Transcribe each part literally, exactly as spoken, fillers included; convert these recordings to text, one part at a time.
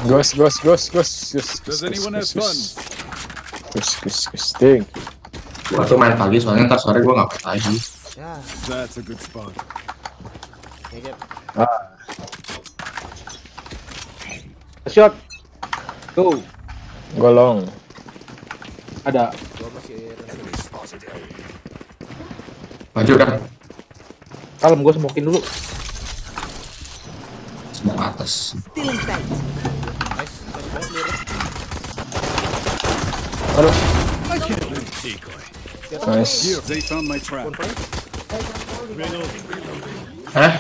Ghost, ghost, ghost, ghost, ghost. Does anyone have fun? Ghost, ghost, ghost, ding. Gua tuh main pagi soalnya ntar sore gua nggak pagi. Ya. That's a good spot. Ya, Ah, Shot. Go. golong. Ada. gua masih Maju dah. Kalem, gue smokin dulu. Semua atas. Still in sight. nice, nice banget lirik. Aduh, Decoy. nice. Here, they found my trap. Hah?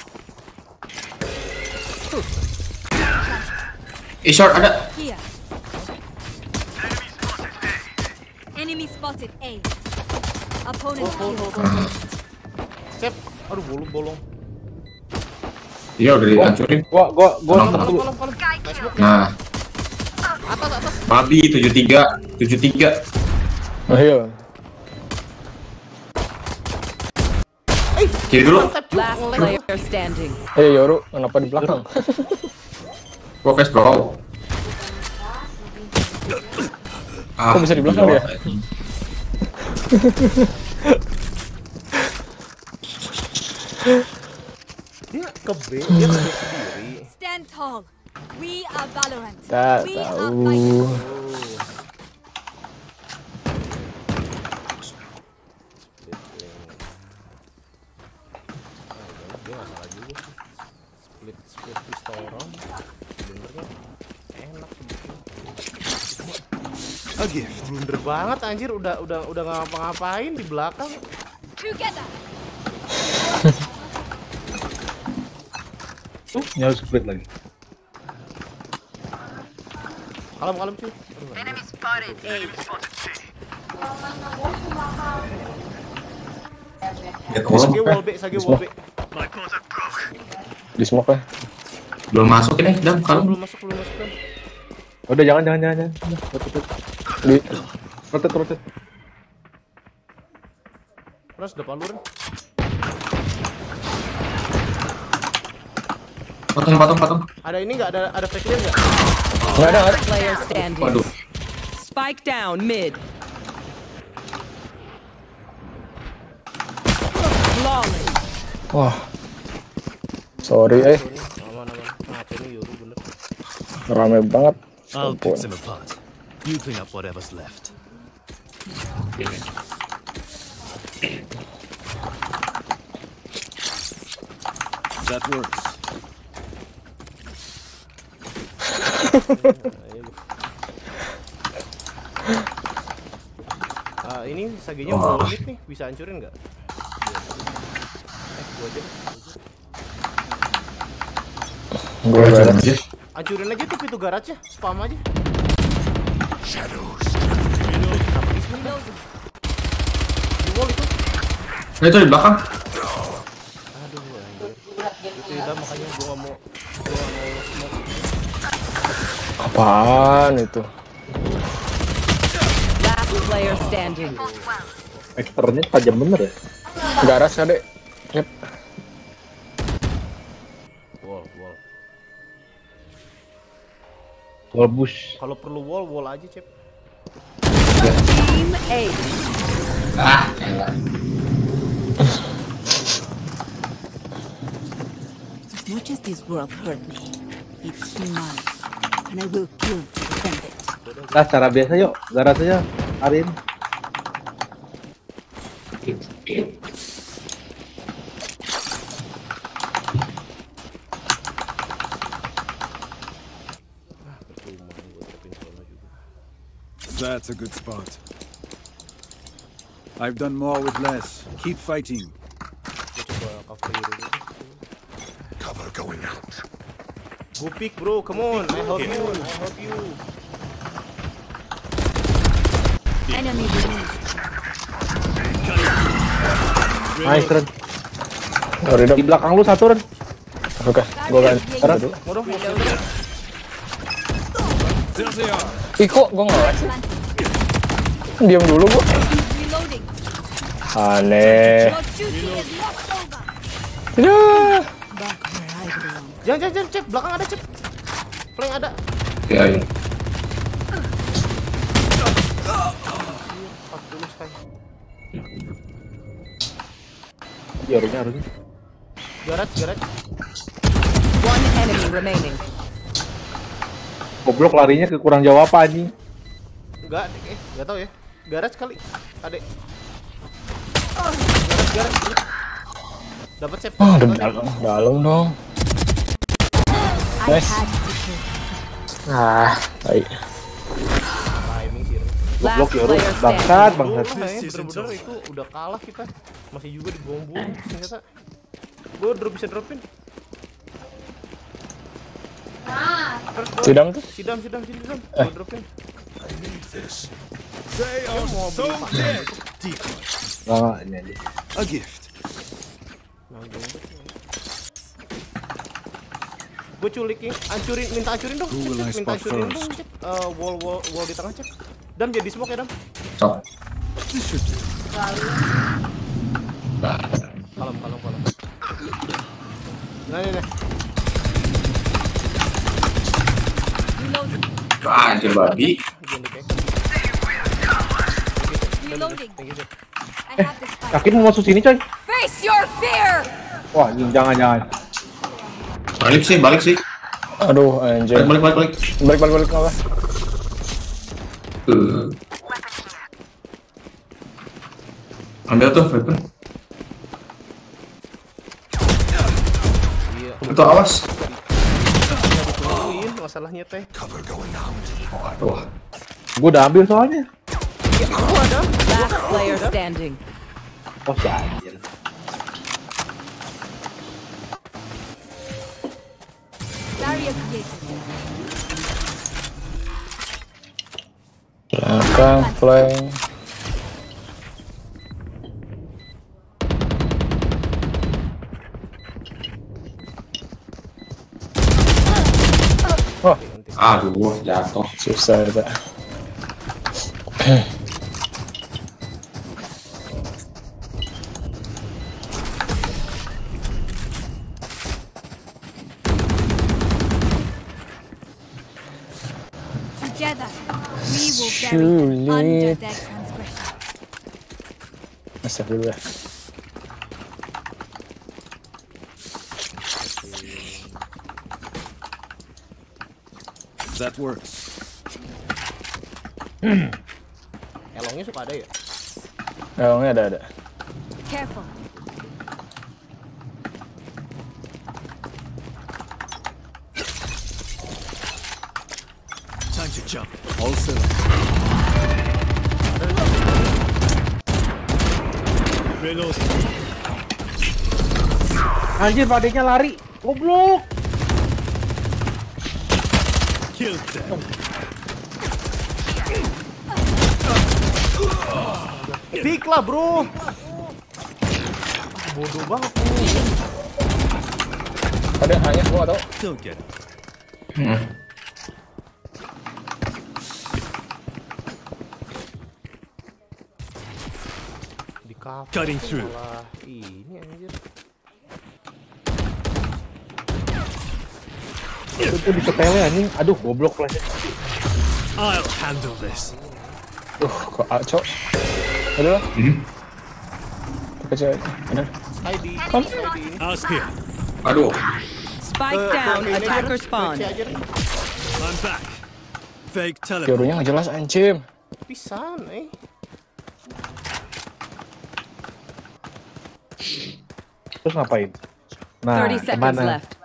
Eh, short ada. Here. Enemy spotted A. Opponent killed. Cep, aduh bolong bolong. Iya udah dihancurin. Gua gua gua Tolong, nangkep Kalem dulu. kalem kalem. Nice smoke. Nah, Atas atas. babi tujuh tiga, tujuh tiga. Oh iya. Kiri dulu. Last player standing. Eh, Yoru, kenapa di belakang? Gua flash bro. Ah, Kok bisa di belakang dia? Dia ke B, dia ke B sendiri. Stand tall. We are Valorant. Tak We are tahu. fighting. Dia nggak salah juga. Split split pistol round. Benernya enak sebetulnya. A gift. Blunder banget anjir, udah udah udah nggak ngapa-ngapain di belakang. Together. Tuh, nyala split lagi. Kalem kalem cuy. Enemy spotted A. Sage wall B, sage wall B. Di smoke ya. Belum masuk ini, dam kalau. Belum masuk belum masuk kan. Udah jangan jangan jangan. jangan. Rotate, Di rotate, rotate. Terus udah palurin. Potong, potong, potong. Ada ini nggak, ada ada fake clear nggak? nggak ada, nggak ada. Player standing. Waduh. Spike down mid. Flawless. Wah. Sorry, eh. Aman aman. Ngaco nih Yoru bener. Rame banget. I'll Ampun. pick them apart. You clean up whatever's left. That works. Ah ini sagenya mau limit nih, bisa hancurin nggak? Eh gua aja. deh. Gue Gua ada. aja. Hancurin aja tuh pintu garage-nya, spam aja. Shadows. Reloading. Di wall itu. Nah, itu di belakang. Aduh anjir. Itu udah makanya gua nggak mau gua nggak mau smoke. Apaan itu? Last player standing. Eksternya tajam bener ya. Garas adek. Yep. Wall, wall. Wall bush. Kalau perlu wall, wall aja, Cep. Team A. Ah, elah. As much as this world hurt me, it's mine, and I will kill to defend it. Nah, cara biasa yuk. Garasnya Arin. That's a good spot. I've done more with less. Keep fighting. Gua cover dulu. Cover going out. Go pick, bro. Come on. I help you. I help you. Enemy removed. Nice, Ren. Sorry, dong. Di belakang lu satu, Ren. Oke, gue ganti. Sekarang. Waduh, Reloading. There they are. Ih, kok gue ngelag sih? Diam dulu, Bu. Reloading. Aneh. Your duty is not over. Ya. Back where I belong. Jangan, jangan, jangan, Cep. Belakang ada, Cep. Flank ada. Ya, ya. empat puluh sekali. Iya, harusnya harusnya. Garat, garat. One enemy remaining. Goblok larinya ke kurang jauh apa anjing? Enggak, eh, enggak tahu ya. Garat sekali. Adek. Garat, garat. Dapat save. Oh, udah dalam, dalam dong. I Nice. had to kill. Ah, baik. Timing sih. Goblok Last Yoru, player bangsat, standing. bangsat. Lah, ya, bener-bener itu udah kalah kita. Masih juga digombong ternyata. Gue drop bisa dropin. Terus gua- Sidam tuh? Sidam, sidam, sidam. Gue dropin. I need this. They are so dead. Decoy. Nggak, nggak, ini aja. A gift. Gue culikin, hancurin, minta hancurin dong. Who will Cek, I cek, minta spot hancurin first? dong, cek. Eh, wall, wall, wall di tengah cek. Dam jadi smoke ya Dam. Sok. This should do. Kalem, kalem, kalem. Nah, ini, nih. Ah, anjir babi. Jangan dikek. Reloading. Thank you, cek. I have the spike. Yakin mau masuk sini coy? Face your fear. Wah, anjing, jangan jangan. Balik sih, balik sih. Aduh, anjir. Balik, balik, balik, balik. Balik, balik, balik, apa? Uh. Ambil tuh, weapon. Iya. Itu awas. Tungguin masalahnya teh. Cover going out. Waduh. Gua udah ambil soalnya. Gua ada. Last player standing. Oh, si anjir. Barrier created. Belakang, flank. Wah, Aduh, jatuh. susah ya. Together, we will bury them Surely. under their transgression. Astagfirullah. That works. Elongnya suka ada ya? Oh, ini ada ada. Careful. Time to jump. All set up. Reload. Anjir, padenya lari. Goblok. Kill them. Pick lah bro. Bodoh banget. Ada hanya gua nggak tahu. Don't get it. Hmm. Di cover. Cutting through. Malah ini anjir. Itu tuh diketele anjing. Aduh, goblok lah. I'll handle this. Tuh, kok acok. Ada lah. Hmm. Kecil. Ada. I D. I D. I'll spear. Aduh. Spike down. Attacker spawn. I'm back. Fake teleport. Jodohnya nggak jelas anjim. Pisan, eh. Terus ngapain? Nah, thirty seconds kemana? left.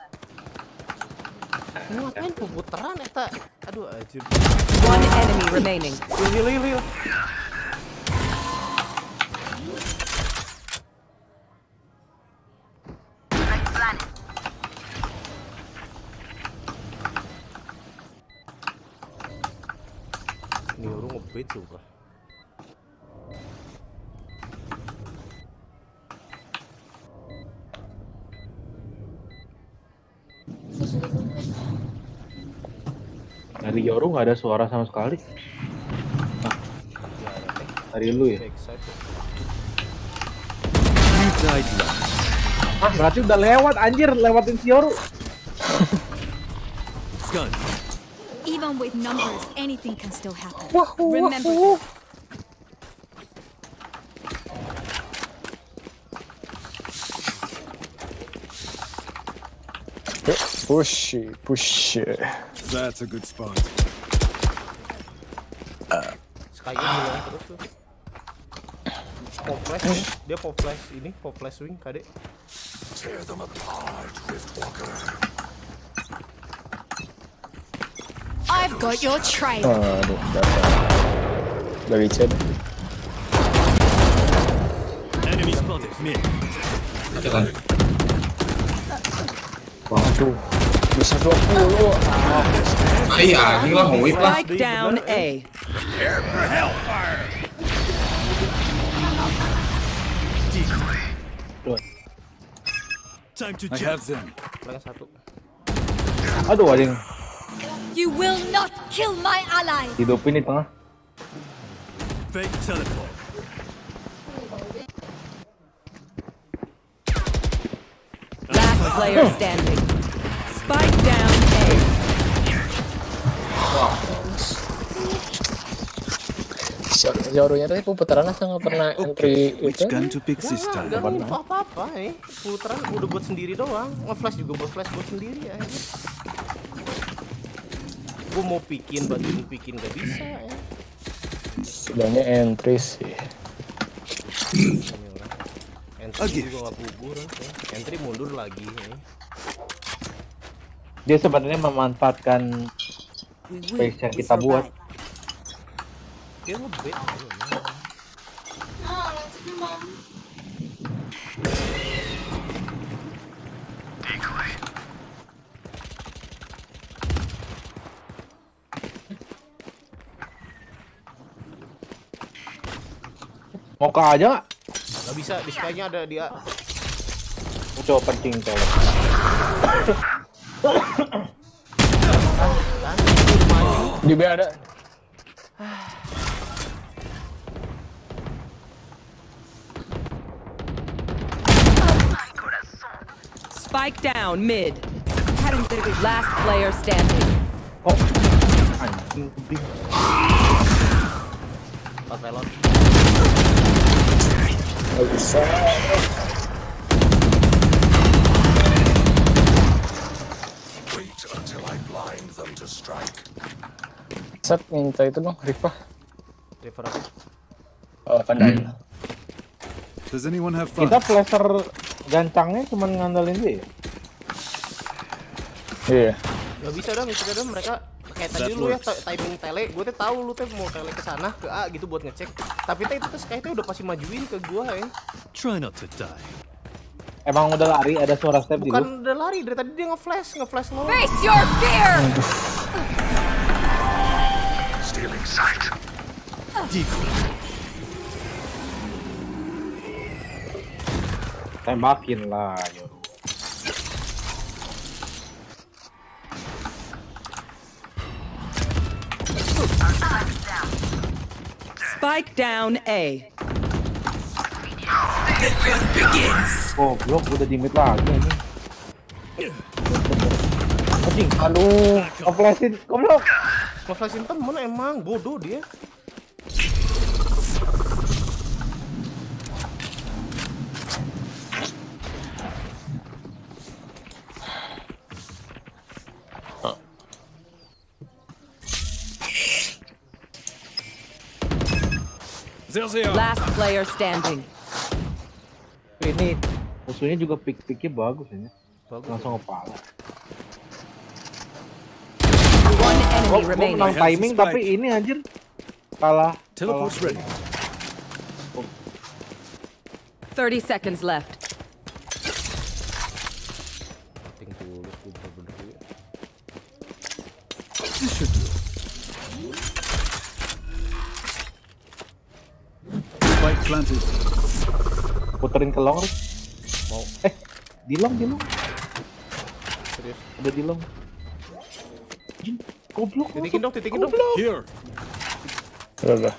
Ngapain pemutaran eta? Aduh anjir. One enemy remaining. Heal, heal, heal, heal. Ini orang ngebait suka. Dari Yoru nggak ada suara sama sekali. Nah, dari lu ya? Backside. You died last. Ah, berarti udah lewat anjir, lewatin si Yoru. Gun. Even with numbers, anything can still happen. Wahoo, Remember wahoo. that. Yuk, push, push. That's a good spot. Sky bilang terus tuh. Pop flash, dia pop flash ini, pop flash swing kadek. Tear them apart with Walker. I've got your trail. Aduh, dapat. Dari chat. Enemy spotted. Mid. Ada kan? Waduh, bisa dua puluh. Ah iya, ini lah mau whip lah. Spike down A. Prepare for hellfire. Time to I have them. Mereka satu. Aduh, ada yang You will not kill my allies. hidupin di tengah. Fake teleport. Last player standing. Spike down A. Jorunya tadi putaran asa nggak pernah entry Which itu. gun to pick this Enggak, time? enggak info apa-apa eh. Putaran udah buat sendiri doang. Nge-flash juga buat flash buat sendiri ya. Gue mau pikin, bantuin pikin gak bisa ya. Setidaknya entry sih. Entry juga gak gugur ya. Entry mundur lagi ya. Dia sebenarnya memanfaatkan We will. space yang We kita buat. survive. Dia ngebet aja. Mau ke aja nggak? Gak bisa, di sky-nya ada dia. Mau coba pencing coba. Di B ada. Spike down mid. Last player standing. Oh, anjing kuping. Pas pelot. Nggak bisa. Wait until I blind them to strike. Set minta itu dong, Rifa. River apa? Oh, pandai. Does anyone have fun? Kita flasher gancangnya cuma ngandelin dia ya? Iya. Gak bisa dah, misalnya dah mereka kayak tadi That lu ya works. ti- timing tele, gue tuh tahu lu tuh mau tele ke sana ke A gitu buat ngecek. Tapi teh itu tuh Sky tuh udah pasti majuin ke gua ya. Try not to die. Emang udah lari, ada suara step di lu? Bukan udah lari dari tadi dia nge-flash, nge-flash lo. Face your fear. Stealing sight. Decoy. Tembakin lah, Yoru. Spike down A. Oh, blok udah di mid lagi ini. Anjing, Aduh. ngeflashin, goblok. Nge-flashin temen emang bodoh dia. There they are. Last player standing. Ini musuhnya juga pick-picknya bagus ini. Bagus. Langsung kepala. One Oh, enemy gua remaining. menang timing tapi ini anjir kalah. Teleport's kalah. ready. Thirty seconds left. Ting tulus gue bener-bener. This should do. Spike planted. Puterin ke long, Rick. Mau Eh, di long, di long. serius. Udah di long. Anjing, goblok. Titikin dong, titikin dong. Here. Udah, udah.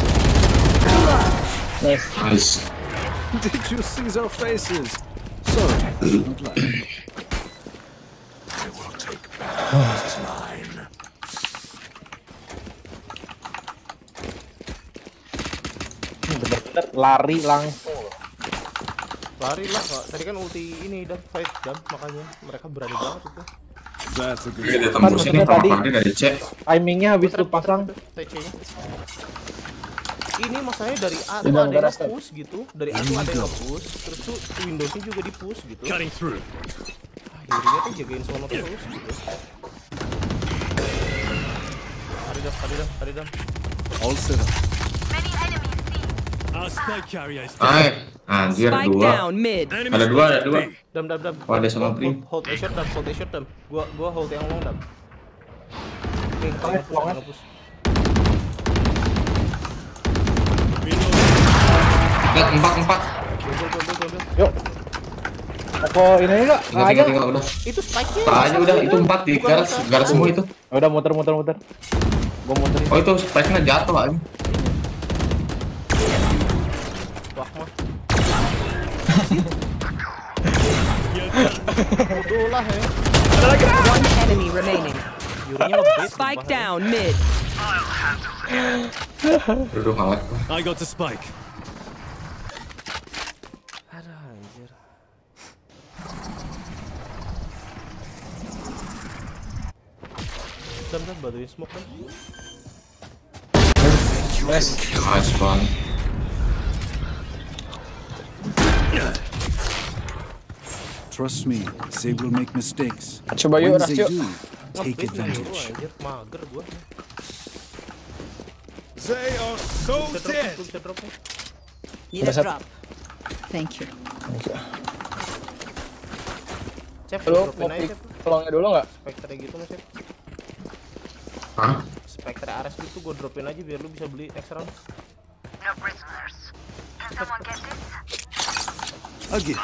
Nice. Nice. Did you see their faces? Sorry, don't lie. I will take back what is mine. bener lari langsung. Lari lah, Kak. Tadi kan ulti ini dan fight jam, makanya mereka berani banget itu. That's a good Dia shot. tembus ini maksudnya kalau tadi- tadi dari C. Timingnya habis lu pasang. T C-nya. Ini masalahnya dari A tuh Tidak, ada yang enggak rasa. nge-push gitu. Dari A tuh ada yang nge-push, terus tuh Windows-nya juga di-push gitu. Cutting through. Ah, Yurinya tuh jagain sono terus gitu. Tadi dam, tadi dam, tadi dam. All set up. Our spike carrier is Ay, anjir Spike dua. down mid. Ada dua, ada dua. Dam, dam, dam. Oh, ada sama Hold- Prim. Hold, hold a shot dam, hold a shot dam. Gua, gua hold yang long dam. Oke, kita Long, nge-push, long, kita nge-push. Lihat empat empat. Gol, gol, gol, gol, gol. Yuk. Apa ini enggak? Tinggal Aja. tinggal tinggal udah. Itu spike-nya. Tak aja udah itu empat di Bukan garas kita. garas semua itu. Udah muter muter muter. Gua muterin. Oh itu spike-nya jatuh aja. Wah, mah. Bodoh lah ya. One enemy remaining. Yurinya nge-bait. Spike sumpah, ya. down mid. Duduk ngalah. I got the spike. Aduh, anjir. Dam, dam, bantuin smoke kan. Nice. Nice banget. Trust me, they will make mistakes. Coba yuk, When Ras, they yuk. do, take Nge-bait nih, gua, advantage. anjir, mager gua. They are so Bisa drop, dead. gua bisa drop nih. Need Udah a set. drop. Thank you. Oke. Cep, Lu dropin mau aja, pick Cep. pelongnya dulu nggak? Spectre gitu mas, Cep. Hah? Spectre Ares gitu gua dropin aja biar lu bisa beli next round. Again.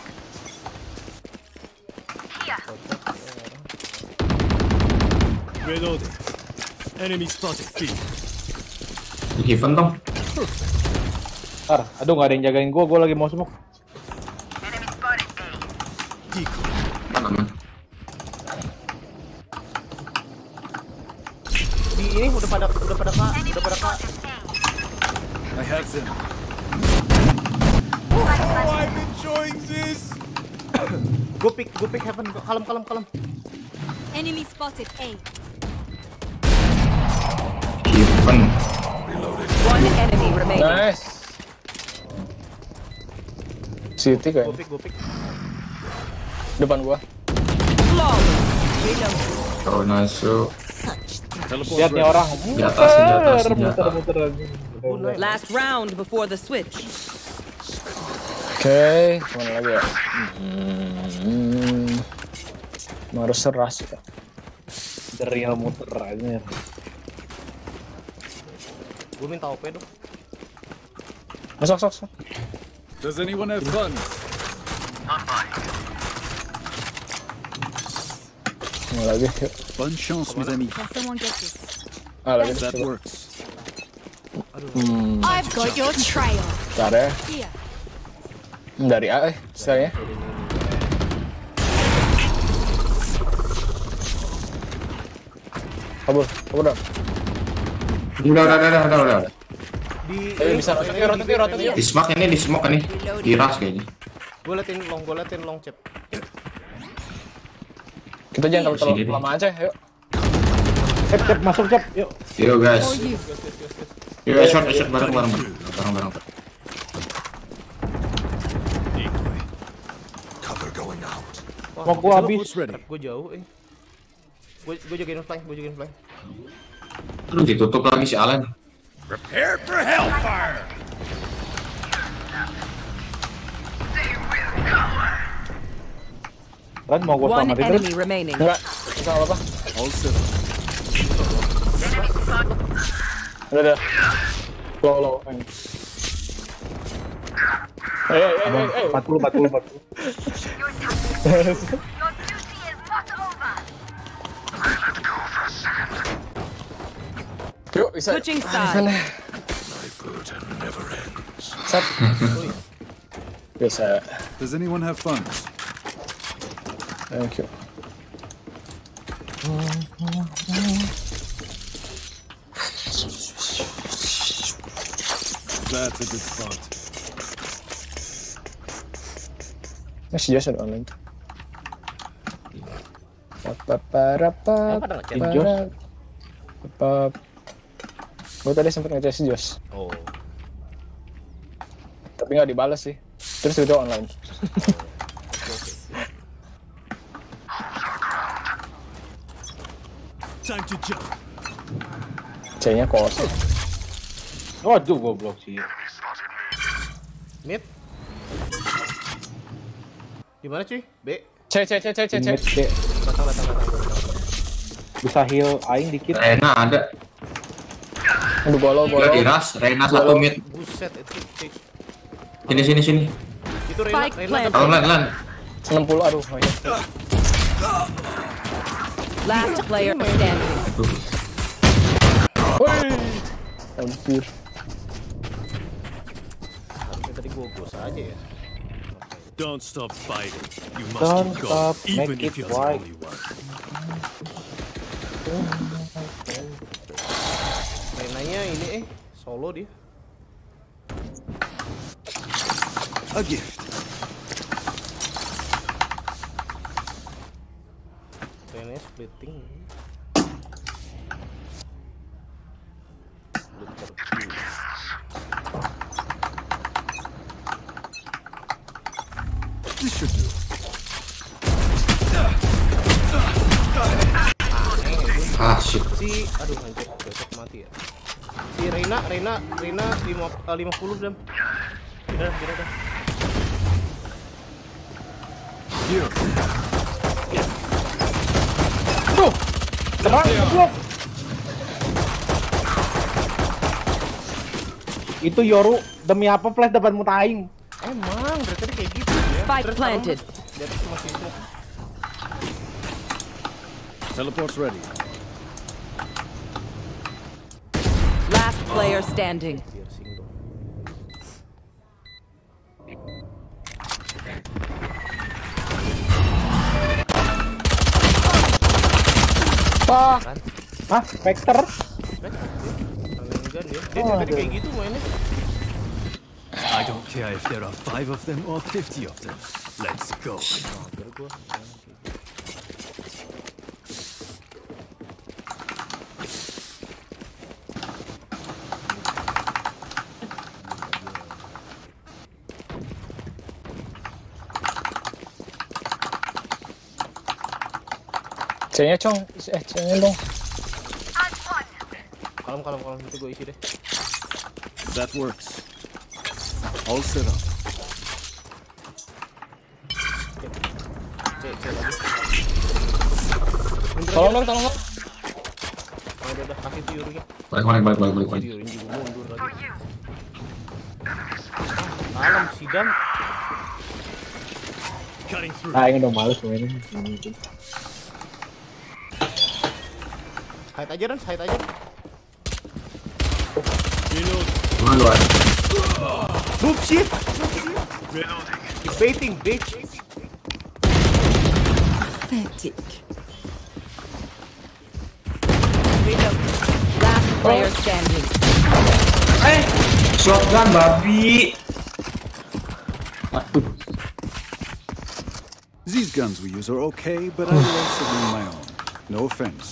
Reloading. Enemy spotted. B. Given dong. Ntar, aduh nggak ada yang jagain gua, gua lagi mau smoke. Decoy. Apa namanya? Di ini udah pada udah pada kak, udah pada kak. I have them. Oh, I'm enjoying this. Gue pick, gue pick heaven, gua kalem kalem kalem. Enemy spotted A. Given. One enemy remaining. Nice. City Gue kayak pick, gue pick. depan gua. Flawless. Reload. Kalau masuk Teleport Lihat nih ready. orang. di atas di atas Muter di muter atas. muter aja. Last round before the switch. Oke, mana lagi ya? Hmm. Harus seras ya. Dari yang muter aja. Gue minta O P dong. Masuk, masuk, masuk. Does anyone have funds? Mana lagi? Yuk. Bonne chance, mes amis. Can someone get this? Ah, lagi. That Coba. works. Hmm, I've got your trail. bentar ya. Here. Dari A eh, saya. Kabur, kabur dong. Udah udah udah udah udah. udah. Di, Eh, bisa rotate, rotate, rotate. Di smoke ini di smoke ini. Di rush kayaknya. Gue liatin long, gue liatin long cep. Kita jangan terlalu Sini, terlalu deh. lama aja, yuk. Cep cep masuk cep. Yuk. Yo guys. For you. Yo shot shot bareng bareng bareng bareng. Decoy. Cover going out. Mau gua habis. Teleport's ready. Gue jauh, eh. Gue gue jagain flank, gue jagain flank. Terus ditutup lagi si Alan. Prepare for hellfire. Kan mau gua One selamatin terus. enemy remaining. Enggak, enggak apa-apa. All set up. Udah, udah. Low, low. Eh, eh, eh, eh, eh. empat puluh empat puluh empat puluh. Yuk, bisa. Switching Ah, sides. sana. My burden never ends. Set. Bisa. Does anyone have funds? Thank you. That's a good spot. Masih Jos ada online. Paparapa. Apa ada ngechat? Jos? Pap. Gue tadi sempet ngechat si Jos, Oh. tapi nggak dibalas sih. Terus itu online. Time to jump. C-nya kosong. Waduh, goblok sih. Mid. Gimana cuy? B. C, C, C, C, C, C. Mid C. Datang, datang, datang, datang. Bisa heal aing dikit. Rena ada. Aduh, bolo, bolo. Udah diras. Rena satu mid. Buset, itu cek. Sini sini sini. Itu Rena, Spike Rena. planted. Kalau lan lan. enam puluh, aduh. Oh, iya. Last player standing. Woi. Hampir. Harusnya tadi gua gos aja ya. Don't stop fighting. You must Don't keep stop, going, even make if it you're the right. only one. Renanya ini eh solo dia. A gift. Renanya splitting. Looter Q. This should do. Ah shit. Si, aduh anjir, besok mati ya. Si Reina, Reina, Reina lima, uh, lima puluh dam. Kira, kira dah. Here. Tuh. Serang goblok. Itu Yoru demi apa flash depan mutaing? Emang, dari tadi kayak gitu ya. Spike Terus planted. sekarang Di atas masih smoke. Teleport's ready. Last player standing. Piercing dong. Wah. Hah, Vector? Enggak dia. Dia Oh, dari tadi aduh. kayak gitu mainnya. I don't care if there are five of them or fifty of them. Let's go. Mager gua. C-nya Cong, eh C-nya dong. Kalem, kalem, kalem. Itu gua isi deh. That works. All set up. C, C lagi. Tolong dong, tolong dong. Oh, udah, udah. Kasih tuh Yuri-nya. Balik balik balik balik balik. Jadi Yuri juga mundur lagi. Kalem, sidam. Cutting through. Ah, ini udah males mainnya. Hide aja, Ran. Hide aja. Reload. Dua dua. Move shit! Reloading. Keep baiting, bitch! Pathetic. Last player standing. Eh, shotgun babi. Aduh. These guns we use are okay, but I will also bring my own. No offense.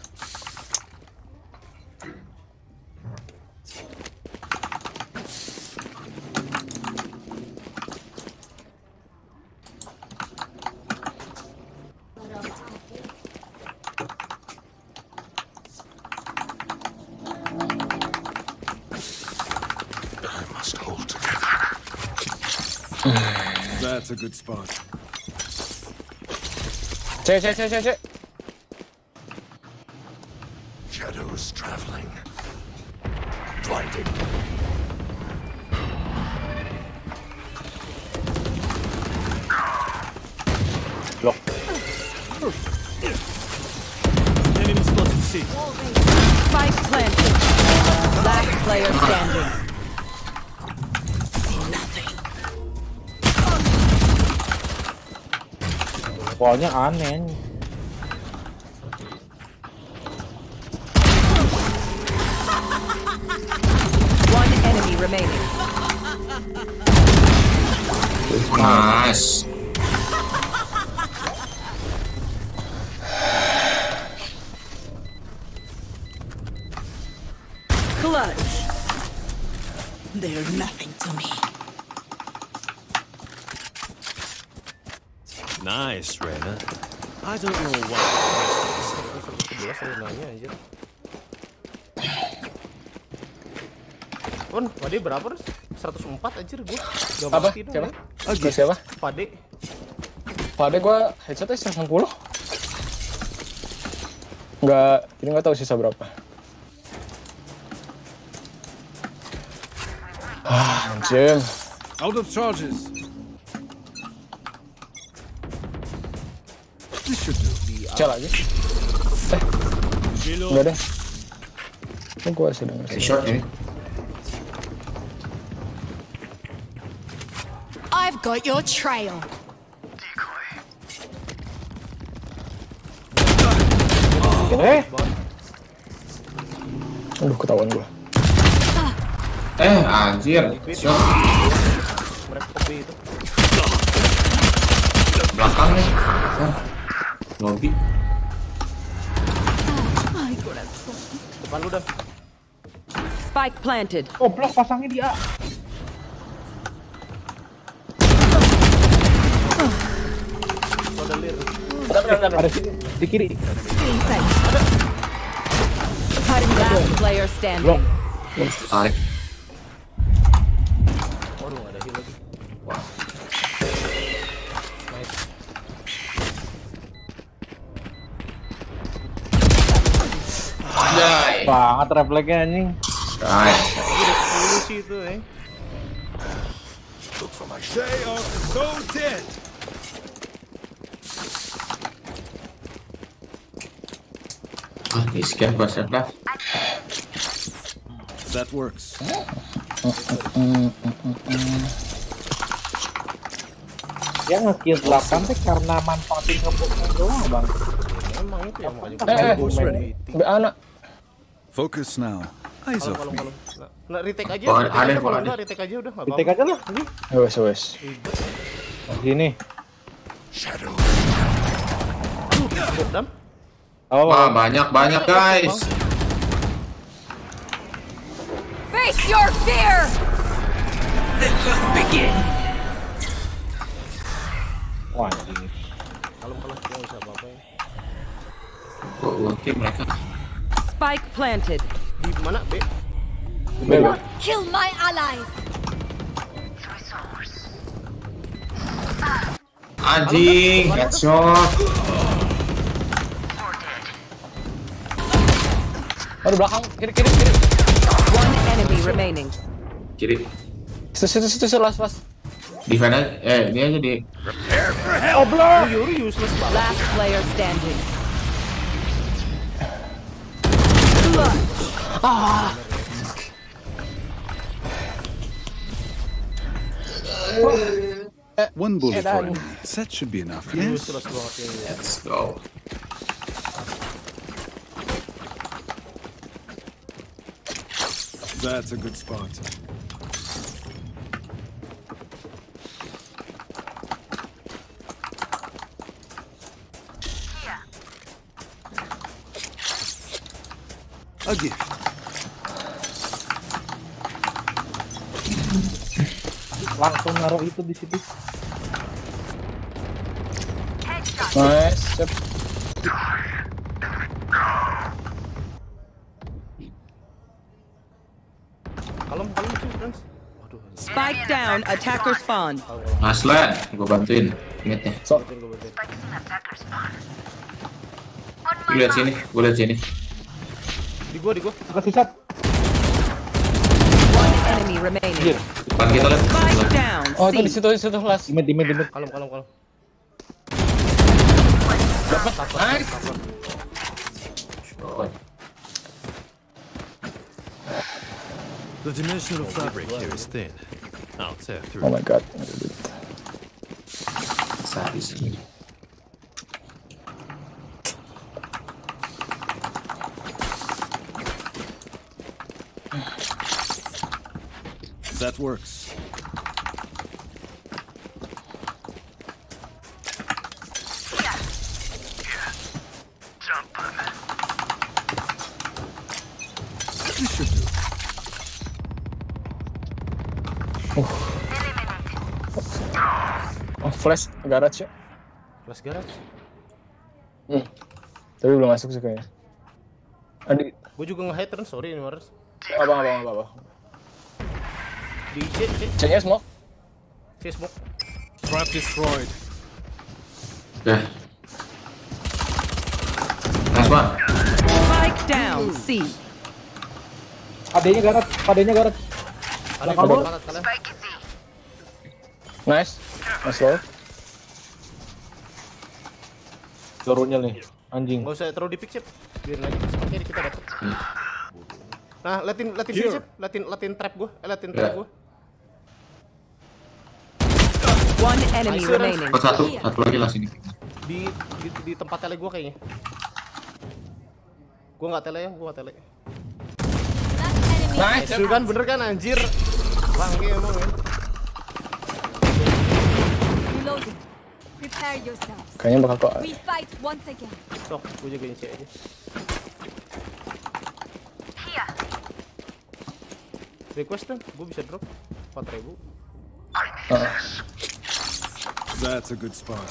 That's a good spot. C, C, C, C, C. Shadows traveling. Blinding. Loh. Enemy spotted C. Spike planted. Last player standing. Pokoknya aneh. One enemy remaining. Nice. Clutch. They're nothing to me. Nice, Reyna. I don't know why. sebelas Renanya anjir. Pun, Pade berapa terus? seratus empat anjir gua. Gak Apa? mati dong. Siapa? Ya. Gue siapa? Pade. Pada gue headsetnya seratus enam puluh. Nggak, ini nggak tahu sisa berapa. Ah, anjir. Out of charges. This should do. Cek lagi. Eh, enggak deh. Ini gue sedang ngasih. Shot ini. I've got your trail. Eh, Aduh, ketahuan gue. Eh, anjir. Shot Mereka kopi itu. belakang nih. Oh. Lobby. Depan lu dan. Spike planted. goblok pasangnya dia. Gua ada lir. Ada sini di kiri. Last player standing. Tarik. Waduh, nggak ada heal lagi. Wah. Nice. Jai. Banget refleksnya anjing. Jai. Ini udah sepuluh sih itu, eh. They are so dead. Ah, di scan bahasa lah. That works. Dia nge-kill delapan teh karena manfaatin ngebuknya doang, Bang. Emang itu yang makanya. Eh, eh. Almost ready. Be anak. Focus now. Eyes Kalau off kalau me. kalau. Nah, retake aja, Boleh, retake ada, aja kalau boleh. enggak retake aja udah, enggak Di take aja lah. Ini. Wes, wes. Sini. Dam. Oh, Wah, banyak banyak guys. Face your fear! wah anjing. Kalau kalau nggak bisa apa-apa ya. Kok ulti mereka? Spike planted. Di mana, B? Bebe. Kill my allies! Anjing, headshot. Aduh, belakang. Kiri, kiri, kiri. One enemy remaining. Kiri. Situ, situ, situ, situ, las, las. Defend aja. Eh, ini aja di. Yuri useless banget. Last player standing. One bullet for enemy. That should be enough, yes? Useless banget ini. Let's go. That's a good spot. A gift. Langsung naruh itu di situ. Nice. Sip. Kalem, kalem sih, Frans. Waduh, Spike down. Attacker spawn. Mas Len, gua bantuin. Ingat ya. So, bantuin gue bantuin. Gua lihat sini, gua lihat sini. Di gua, di gua. Kasih sat. One enemy remaining. Depan kita lihat. Spike down. oh itu di C. situ, di situ, las. Dimit, dimit, dimit. Kalem, kalem, kalem. The dimensional fabric here is thin. I'll tear through. Oh my god. Saat di sini. That works. This should do. Oh, flash garage ya. Flash garage. Hmm. Tapi belum masuk sih kayaknya. Adi, Gue juga nge-hide turn, sorry ini Mars. abang abang abang. abang. Di C, C, C-nya smoke. C smoke. Trap destroyed. Oke. Nice one. Spike down. C. Adanya garat, adanya garat. Ada kamu? banget kalian. Nice. Nice low. Turunnya nih, anjing. Gak usah terlalu di-pick, Cip. Biarin aja, sepertinya kita dapet. Nah, liatin, liatin sini, Cip. Liatin, liatin trap gue. Eh, liatin trap Ya. gue. One enemy Nice, remaining. Oh, satu, satu lagi lah sini. Di, di, di tempat tele gue kayaknya. Gue nggak tele ya, gue nggak tele. Nice. Itu kan bener kan anjir. Bangke emang ya. Reloading. Prepare yourselves. Kayaknya bakal kok. We fight once again. Sok, gue jagain C aja. Request dong, gue bisa drop empat ribu. Uh, That's a good spot.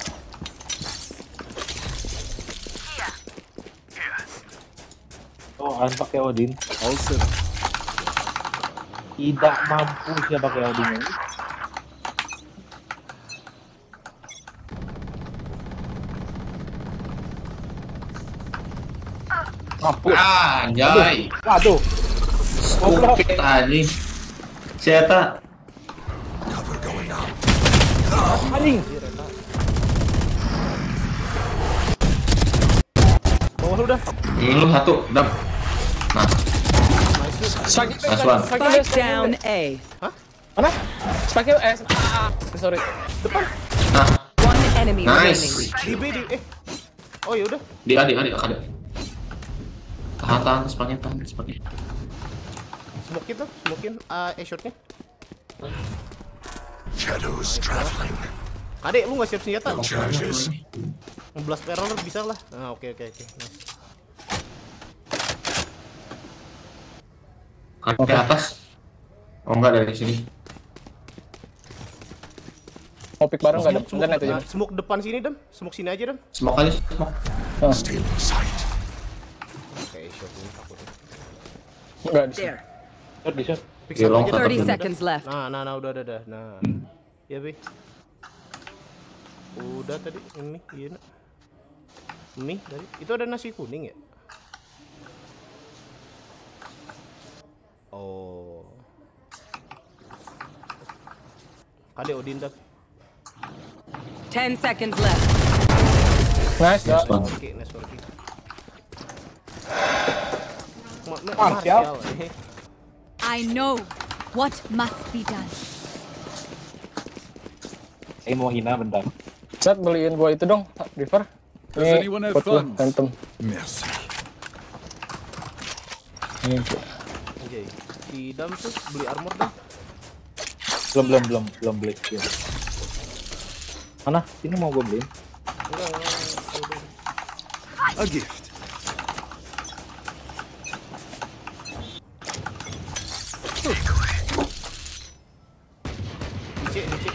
Oh, an pakai Odin. All set. Tidak mampu siapa pakai Odin ini. Mampu. Ah, anjay. Waduh. Stupid anjing. Siapa? Anjing. Bawah lu dah. Lu satu, dam. Nah, Spike nice one. Spike down A. mana? Spike eh ah, sorry. Depan. Nah, One enemy remaining. nice. Di B di eh. Oh ya udah. Di A, di A, di A, ada. Tahan, tahan, sepangnya, tahan, sepangnya. Smoke itu, smokein uh, eh shotnya. Shadows traveling. Adek, lu nggak siap senjata? Charges. Blast barrel bisa lah. Nah, oke oke oke. Nice. Ke atas. Oh enggak, dari sini. Mau pick bareng enggak ada Smoke, internet aja. nah, smoke depan sini, Dam. Smoke sini aja, Dam. Smoke aja, smoke. Still in sight. Oke, shot ini takutnya. Enggak di sini. There. Shot di shot. Pick Iya, satu long aja, tetap Dam. Thirty bener. seconds left. Nah, nah, nah, udah, udah, udah. Nah. Ya, Bi. Udah tadi ini, iya nak. Mie tadi. Itu ada nasi kuning ya? Oh. Kade Odin dah. Ten seconds left. Nice, ya. Nice one. Oke, nice one. Ma- ma- Martial. eh. I know what must be done. Saya mau hina bentar. Chat beliin gua itu dong, River. Does Ini anyone have buat gua, funds? Phantom. Merci. Ini. Anjay. Di Dam tuh beli armor dah. Belum belum belum belum beli skill. Mana? Ini mau gue beliin. Enggak, enggak, enggak. A gift. Dicek, dicek.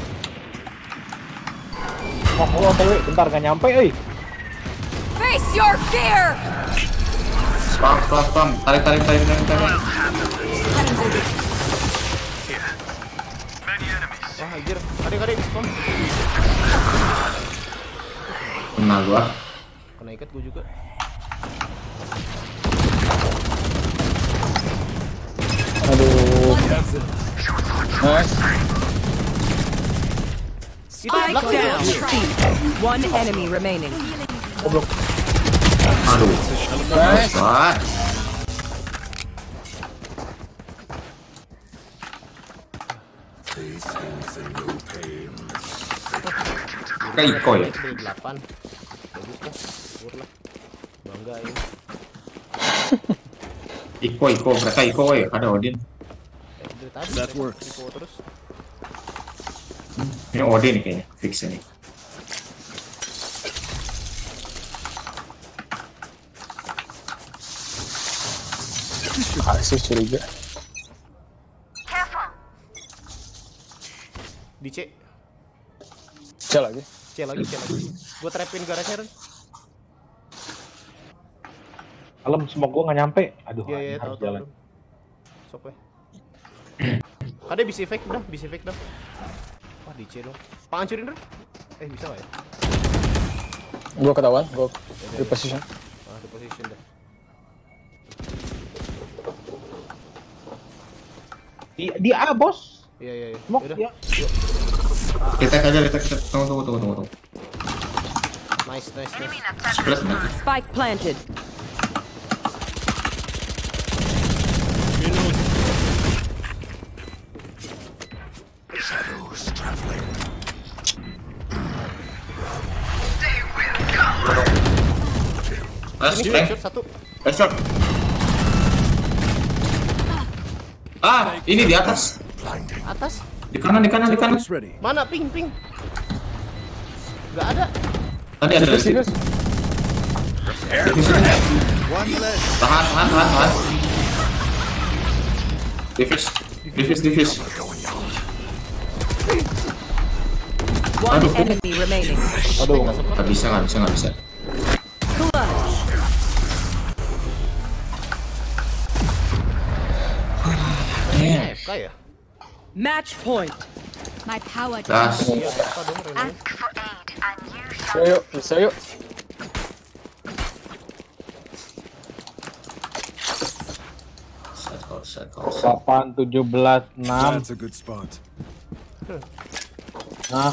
Oh, oh, otw, bentar gak nyampe, euy. Face your fear! Spam, spam, spam. Tarik, tarik, tarik, tarik, tarik. Wah, anjir. Kade, kade, spam. Kena gua. Kena ikat gua juga. Aduh. Nice. Spike down C. One enemy remaining. Aduh. Nice. Wah. Kayak Iko ya? Dari delapan. Bagus lah. Syukur lah. Bangga ini. Iko, Iko. Mereka Iko ya, ada Odin. Eh, tadi. That mereka works. repo terus. Ini O D nih kayaknya, fix ini. Masih curiga. Di C. C lagi. C lagi, C lagi. Gua trapin garage Ren. Alam smoke gua nggak nyampe. Aduh, Iya iya tahu harus tahu. jalan. Sok we. Ada bisa efek dah, bisa efek dah. Wah di C dong. Pangancurin Ren. Eh bisa nggak ya? Gua ketahuan, gua reposition. Ah di position dah. Di, di A, bos. Iya iya iya. Smoke Yaudah. ya. Kita aja, kita kita tunggu tunggu tunggu tunggu. Nice nice nice. Split nih. Spike planted. Let's Ini play. headshot satu. Let's shot. Ah, ini di atas. Atas. Di kanan, di kanan, di kanan. It's ready. Mana ping ping? Gak ada. Tadi ada di situ. Serius? One less. Tahan, tahan, tahan, tahan. Defuse, defuse, defuse. One Aduh. enemy remaining. Aduh, Gak bisa, gak bisa, gak bisa. A F K ya? Match point. My power Das. Iya, apa dong Ren? bisa yuk, bisa yuk. Set, set, set. delapan, tujuh belas, enam. That's a good spot. Nah.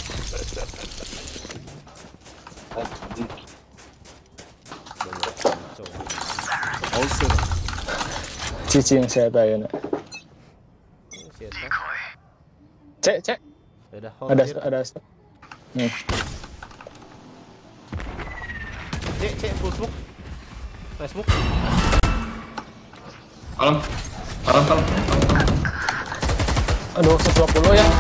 All set up. Cici yang saya tahu nak. Siap. Cek, cek. Udah hold Ada, aja. ada. Nih. C C full smoke. Nice smoke. Kalem, kalem, kalem. Aduh, seratus dua puluh ya.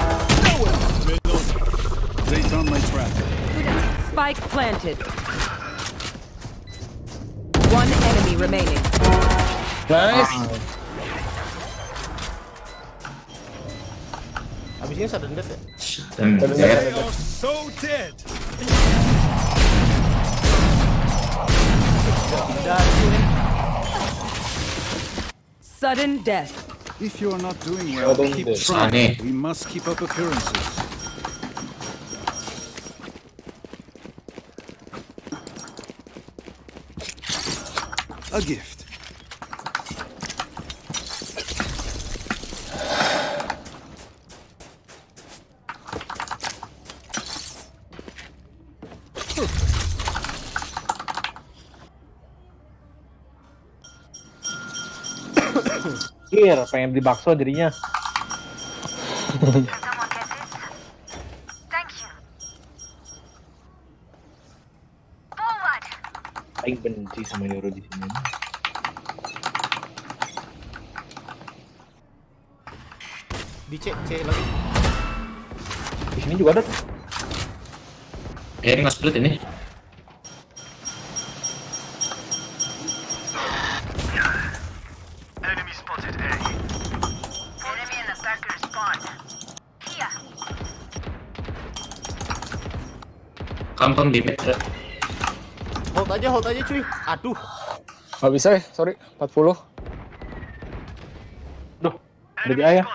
They found my trap. Spike planted. One enemy remaining. Nice. Abis ini sudden death ya? Dan dead. They are so dead. Sudden death. If you are not doing well, Sudden keep death. trying. Aneh. We must keep up appearances. A gift. Kir, pengen beli bakso jadinya. Paling benci sama Euro di sini. Di C, C lagi. Di sini juga ada tuh. Ya, ini nggak split ini. Kampung di mid. Hold aja, hold aja cuy. Aduh. Gak bisa ya, sorry. empat puluh. Duh, ada di A ya.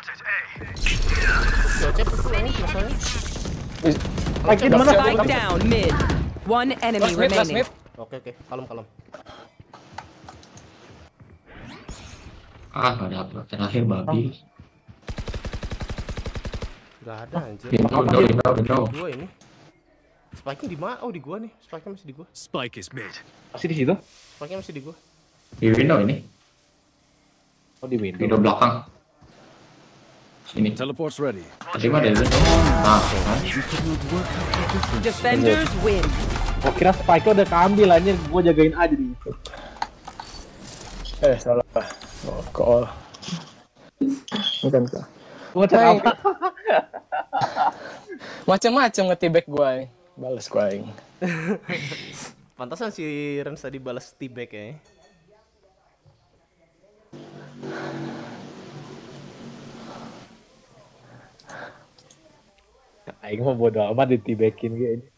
Gocep itu ini masalahnya. Lagi di mana? Spike down mid. One enemy Last mid, last remaining. mid. Oke oke, kalem kalem. Ah, nggak dapat. Terakhir babi. Gak ada anjir. Window, window, window, window. Dua ini. Spike-nya di mana? Oh di gua nih. Spike-nya masih di gua. Spike is mid. Masih di situ? Spike-nya masih di gua. Di window ini. Oh, di window. Window belakang. Sini. Teleport's ready. Tadi mah dari window. Nah, kan. You could not work out the difference. Defenders win. Gua kira spike udah keambil anjir, gua jagain A jadi. Eh, salah. Oh, call. Bukan kok. Ngecek Hai. apa? Macam-macam nge-tibek gue aing. Balas gue aing. Pantasan si Rens tadi balas T-back ya. Aing mau bodo amat ditibekin gitu.